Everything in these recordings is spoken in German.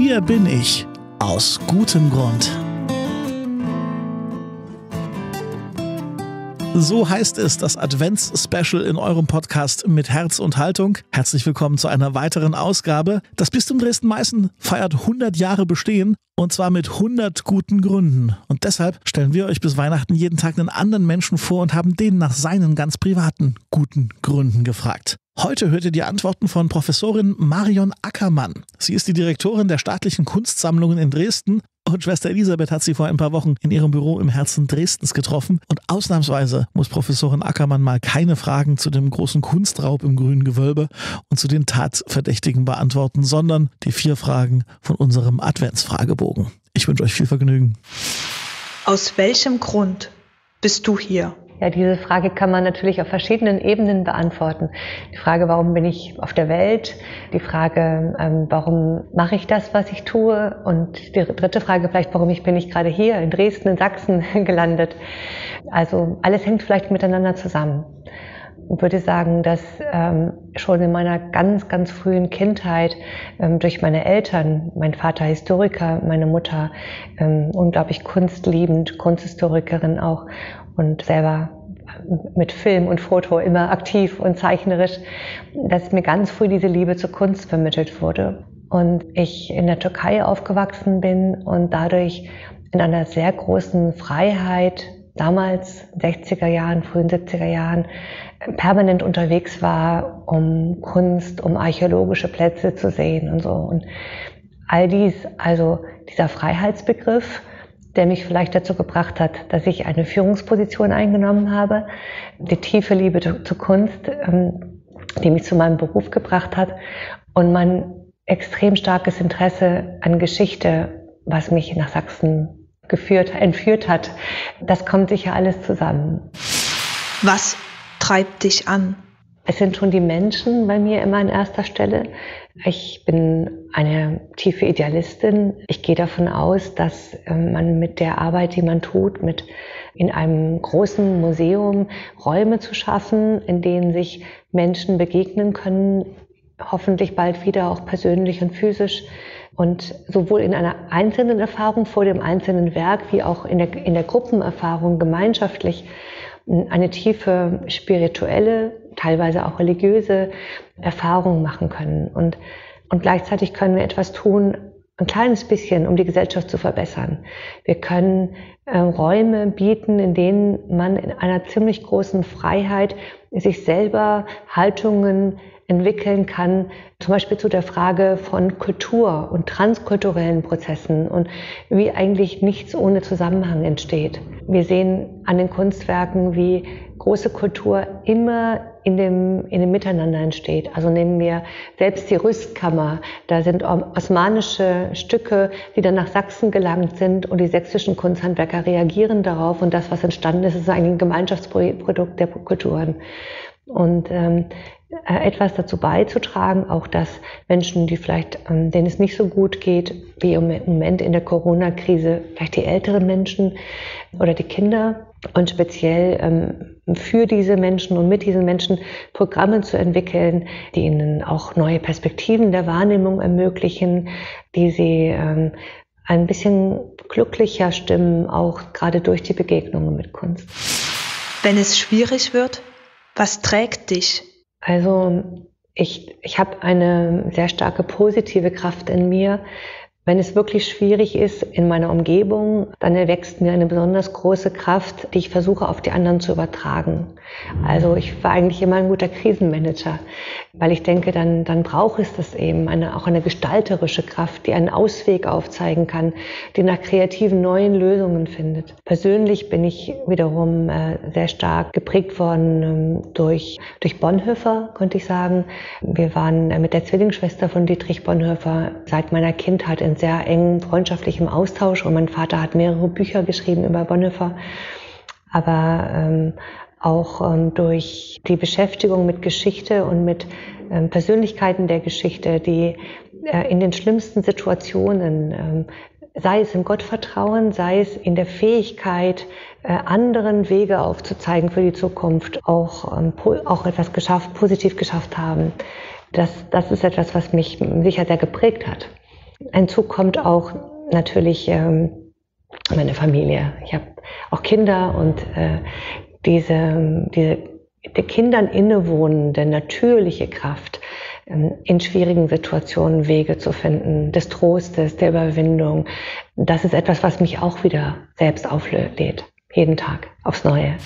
Hier bin ich, aus gutem Grund. So heißt es, das Advents-Special in eurem Podcast mit Herz und Haltung. Herzlich willkommen zu einer weiteren Ausgabe. Das Bistum Dresden-Meißen feiert 100 Jahre Bestehen und zwar mit 100 guten Gründen. Und deshalb stellen wir euch bis Weihnachten jeden Tag einen anderen Menschen vor und haben den nach seinen ganz privaten guten Gründen gefragt. Heute hört ihr die Antworten von Professorin Marion Ackermann. Sie ist die Direktorin der Staatlichen Kunstsammlungen in Dresden und Schwester Elisabeth hat sie vor ein paar Wochen in ihrem Büro im Herzen Dresdens getroffen. Und ausnahmsweise muss Professorin Ackermann mal keine Fragen zu dem großen Kunstraub im Grünen Gewölbe und zu den Tatverdächtigen beantworten, sondern die 4 Fragen von unserem Adventsfragebogen. Ich wünsche euch viel Vergnügen. Aus welchem Grund bist du hier? Ja, diese Frage kann man natürlich auf verschiedenen Ebenen beantworten. Die Frage, warum bin ich auf der Welt? Die Frage, warum mache ich das, was ich tue? Und die dritte Frage vielleicht, warum bin ich gerade hier in Dresden, in Sachsen gelandet? Also alles hängt vielleicht miteinander zusammen. Ich würde sagen, dass schon in meiner ganz, ganz frühen Kindheit durch meine Eltern, mein Vater Historiker, meine Mutter unglaublich kunstliebend, Kunsthistorikerin auch und selber mit Film und Foto immer aktiv und zeichnerisch, dass mir ganz früh diese Liebe zur Kunst vermittelt wurde. Und ich in der Türkei aufgewachsen bin und dadurch in einer sehr großen Freiheit, damals 60er Jahren, frühen 70er Jahren, permanent unterwegs war, um Kunst, um archäologische Plätze zu sehen und so. Und all dies, also dieser Freiheitsbegriff, der mich vielleicht dazu gebracht hat, dass ich eine Führungsposition eingenommen habe, die tiefe Liebe zur Kunst, die mich zu meinem Beruf gebracht hat und mein extrem starkes Interesse an Geschichte, was mich nach Sachsen entführt hat. Das kommt sicher alles zusammen. Was treibt dich an? Es sind schon die Menschen bei mir immer an erster Stelle. Ich bin eine tiefe Idealistin. Ich gehe davon aus, dass man mit der Arbeit, die man tut, mit in einem großen Museum Räume zu schaffen, in denen sich Menschen begegnen können, hoffentlich bald wieder auch persönlich und physisch. Und sowohl in einer einzelnen Erfahrung vor dem einzelnen Werk, wie auch in der Gruppenerfahrung gemeinschaftlich eine tiefe spirituelle, teilweise auch religiöse Erfahrung machen können. Und gleichzeitig können wir etwas tun, ein kleines bisschen, um die Gesellschaft zu verbessern. Wir können Räume bieten, in denen man in einer ziemlich großen Freiheit sich selber Haltungen entwickeln kann, zum Beispiel zu der Frage von Kultur und transkulturellen Prozessen und wie eigentlich nichts ohne Zusammenhang entsteht. Wir sehen an den Kunstwerken, wie große Kultur immer in dem Miteinander entsteht. Also nehmen wir selbst die Rüstkammer, da sind osmanische Stücke, die dann nach Sachsen gelangt sind und die sächsischen Kunsthandwerker reagieren darauf und das, was entstanden ist, ist eigentlich ein Gemeinschaftsprodukt der Kulturen. Und etwas dazu beizutragen, auch dass Menschen, die vielleicht, denen es nicht so gut geht, wie im Moment in der Corona-Krise, vielleicht die älteren Menschen oder die Kinder und speziell für diese Menschen und mit diesen Menschen Programme zu entwickeln, die ihnen auch neue Perspektiven der Wahrnehmung ermöglichen, die sie ein bisschen glücklicher stimmen, auch gerade durch die Begegnungen mit Kunst. Wenn es schwierig wird, was trägt dich? Also ich habe eine sehr starke positive Kraft in mir. Wenn es wirklich schwierig ist in meiner Umgebung, dann erwächst mir eine besonders große Kraft, die ich versuche auf die anderen zu übertragen. Also ich war eigentlich immer ein guter Krisenmanager, weil ich denke, dann braucht es das eben, auch eine gestalterische Kraft, die einen Ausweg aufzeigen kann, die nach kreativen neuen Lösungen findet. Persönlich bin ich wiederum sehr stark geprägt worden durch Bonhoeffer, könnte ich sagen. Wir waren mit der Zwillingsschwester von Dietrich Bonhoeffer seit meiner Kindheit in sehr engem freundschaftlichem Austausch und mein Vater hat mehrere Bücher geschrieben über Bonhoeffer. Aber auch durch die Beschäftigung mit Geschichte und mit Persönlichkeiten der Geschichte, die in den schlimmsten Situationen, sei es im Gottvertrauen, sei es in der Fähigkeit, anderen Wege aufzuzeigen für die Zukunft, auch etwas positiv geschafft haben. Das ist etwas, was mich sicher sehr geprägt hat. Hinzu kommt auch natürlich meine Familie. Ich habe auch Kinder und diese den Kindern innewohnende natürliche Kraft, in schwierigen Situationen Wege zu finden, des Trostes, der Überwindung. Das ist etwas, was mich auch wieder selbst auflädt, jeden Tag aufs Neue.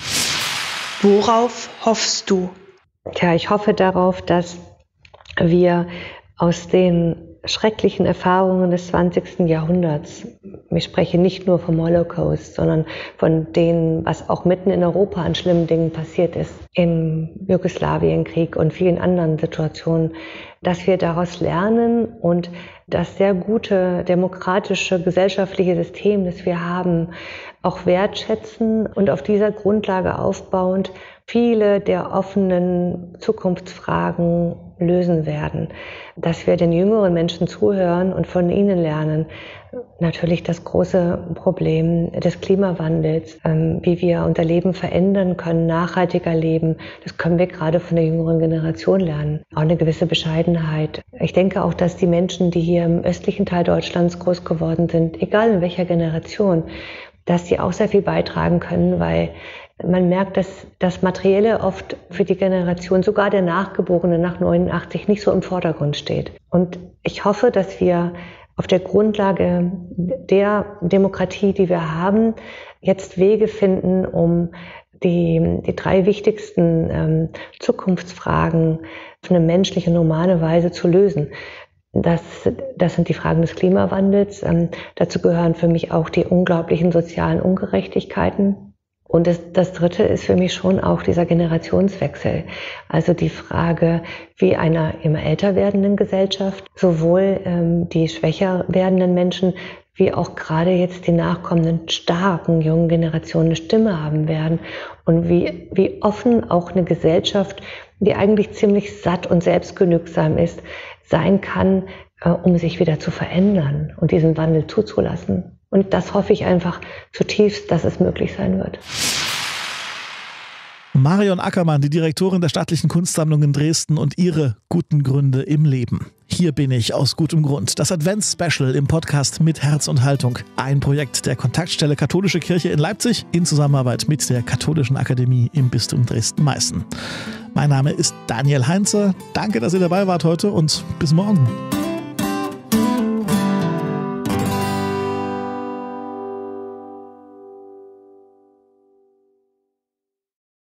Worauf hoffst du? Tja, ich hoffe darauf, dass wir aus den schrecklichen Erfahrungen des 20. Jahrhunderts, ich spreche nicht nur vom Holocaust, sondern von dem, was auch mitten in Europa an schlimmen Dingen passiert ist, im Jugoslawienkrieg und vielen anderen Situationen, dass wir daraus lernen und das sehr gute demokratische gesellschaftliche System, das wir haben, auch wertschätzen und auf dieser Grundlage aufbauend viele der offenen Zukunftsfragen lösen werden. Dass wir den jüngeren Menschen zuhören und von ihnen lernen. Natürlich das große Problem des Klimawandels, wie wir unser Leben verändern können, nachhaltiger leben. Das können wir gerade von der jüngeren Generation lernen. Auch eine gewisse Bescheidenheit. Ich denke auch, dass die Menschen, die hier im östlichen Teil Deutschlands groß geworden sind, egal in welcher Generation, dass sie auch sehr viel beitragen können, weil man merkt, dass das Materielle oft für die Generation, sogar der Nachgeborenen nach 89, nicht so im Vordergrund steht. Und ich hoffe, dass wir auf der Grundlage der Demokratie, die wir haben, jetzt Wege finden, um die drei wichtigsten Zukunftsfragen auf eine menschliche, normale Weise zu lösen. Das sind die Fragen des Klimawandels. Dazu gehören für mich auch die unglaublichen sozialen Ungerechtigkeiten. Und das Dritte ist für mich schon auch dieser Generationswechsel. Also die Frage, wie einer immer älter werdenden Gesellschaft sowohl die schwächer werdenden Menschen wie auch gerade jetzt die nachkommenden starken jungen Generationen eine Stimme haben werden. Und wie offen auch eine Gesellschaft, die eigentlich ziemlich satt und selbstgenügsam ist, sein kann, um sich wieder zu verändern und diesen Wandel zuzulassen. Und das hoffe ich einfach zutiefst, dass es möglich sein wird. Marion Ackermann, die Direktorin der Staatlichen Kunstsammlung in Dresden und ihre guten Gründe im Leben. Hier bin ich aus gutem Grund. Das Advents-Special im Podcast mit Herz und Haltung. Ein Projekt der Kontaktstelle Katholische Kirche in Leipzig in Zusammenarbeit mit der Katholischen Akademie im Bistum Dresden-Meißen. Mein Name ist Daniel Heinze. Danke, dass ihr dabei wart heute und bis morgen.